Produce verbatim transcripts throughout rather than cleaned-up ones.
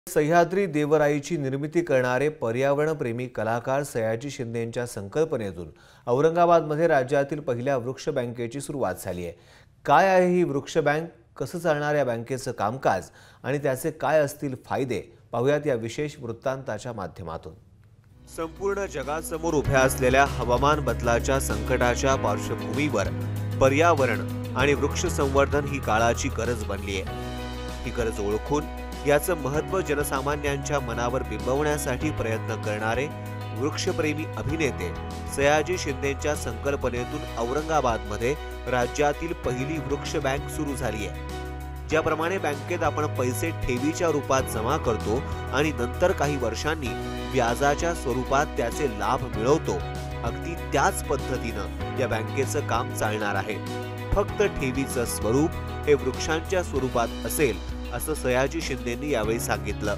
सह्याद्री देवराईची निर्मिती करणारे पर्यावरणप्रेमी कलाकार सयाजी शिंदेंच्या संकल्पनेतून औरंगाबादमध्ये राज्यातील पहिल्या वृक्ष बँकेची सुरुवात झाली आहे। काय आहे ही वृक्ष बँक, कसं चालणार या बँकेचं कामकाज आणि त्याचे काय असतील फायदे, पाहूयात या विशेष वृत्तांताच्या माध्यमातून। संपूर्ण जगासमोर उभ्या असलेल्या हवामान बदलाच्या संकटाच्या पार्श्वभूमीवर पर्यावरण आणि वृक्ष संवर्धन ही काळाची गरज बनली आहे। ही गरज ओळखून याचं महत्त्व जनसामान्यांच्या मनावर बिंबवण्यासाठी प्रयत्न करणारे वृक्षप्रेमी अभिनेते सयाजी शिंदेंच्या संकल्पनेतून औरंगाबादमध्ये राज्यातील पहिली वृक्ष बँक सुरू झाली आहे। ज्याप्रमाणे बँकेत आपण पैसे ठेवीच्या रूपात जमा करतो आणि नंतर काही वर्षांनी व्याजाच्या स्वरूपात त्याचे लाभ मिळवतो, अगदी त्याच पद्धतीनं या बँकेचं काम चालणार आहे। फक्त ठेवीचं स्वरूप हे वृक्षांच्या स्वरूपात असेल असं सयाजी शिंदेंनी यावेळी सांगितलं।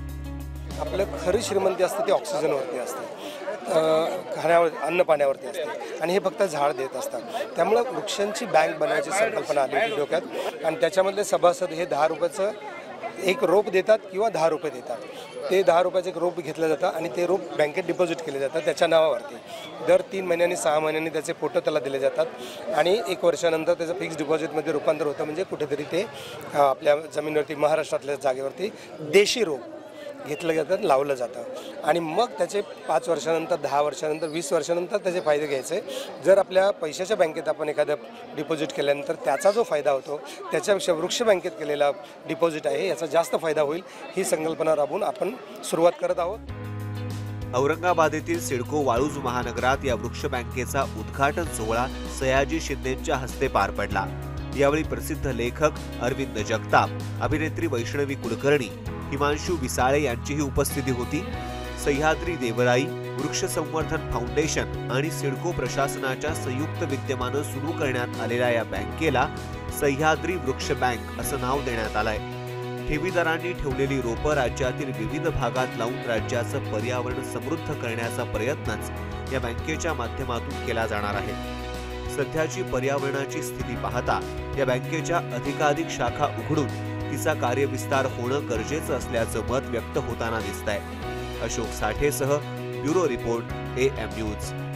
आपलं खरी श्रीमंती असते ती ऑक्सिजनवरती असते, खाण्यावर अन्न पाण्यावरती असते आणि हे फक्त झाड देत असतात। त्यामुळे वृक्षांची बँक बनवायची संकल्पना आली होती डोक्यात आणि त्याच्यामधले सभासद हे दहा रुपयाचं एक रोप देतात किंवा दहा रुपये देतात। ते दहा रुपयाचं एक रोप घेतलं जातं आणि ते रोप बँकेत डिपॉझिट केले जातं त्याच्या नावावरती। दर तीन महिन्यांनी सहा महिन्यांनी त्याचे फोटो त्याला दिले जातात आणि एक वर्षानंतर त्याचं फिक्स डिपॉझिटमध्ये रूपांतर होतं, म्हणजे कुठेतरी ते आपल्या जमिनीवरती महाराष्ट्रातल्या जागेवरती देशी रोप घेतलं जातं, लावलं जातं आणि मग त्याचे पाच वर्षानंतर, दहा वर्षानंतर, वीस वर्षानंतर त्याचे फायदे घ्यायचे। जर आपल्या पैशाच्या बँकेत आपण एखादं डिपॉझिट केल्यानंतर त्याचा जो फायदा होतो त्याच्यापेक्षा वृक्ष बँकेत केलेला डिपॉझिट आहे याचा जास्त फायदा होईल, ही संकल्पना राबवून आपण सुरुवात करत आहोत। औरंगाबाद येथील सिडको वाळूज महानगरात या वृक्ष बँकेचा उद्घाटन सोहळा सयाजी शिंदेंच्या हस्ते पार पडला। यावेळी प्रसिद्ध लेखक अरविंद जगताप, अभिनेत्री वैष्णवी कुलकर्णी, हिमांशु विसाळे यांचीही उपस्थिती होती। सह्याद्री देवराई वृक्ष संवर्धन फाउंडेशन आणि सिडको प्रशासनाच्या संयुक्त विद्यमानं सुरू करण्यात आलेल्या या बँकेला सह्याद्री वृक्ष बँक असं नाव देण्यात आलंय। ठेवीदारांनी ठेवलेली रोपं राज्यातील विविध भागात लावून राज्याचं पर्यावरण समृद्ध करण्याचा प्रयत्नच या बँकेच्या माध्यमातून केला जाणार आहे। सध्याची पर्यावरणाची स्थिती पाहता या बँकेच्या अधिकाधिक शाखा उघडून तिचा कार्यविस्तार होणं गरजेचं असल्याचं मत व्यक्त होताना दिसतंय। अशोक साठेसह bureau report, A M news.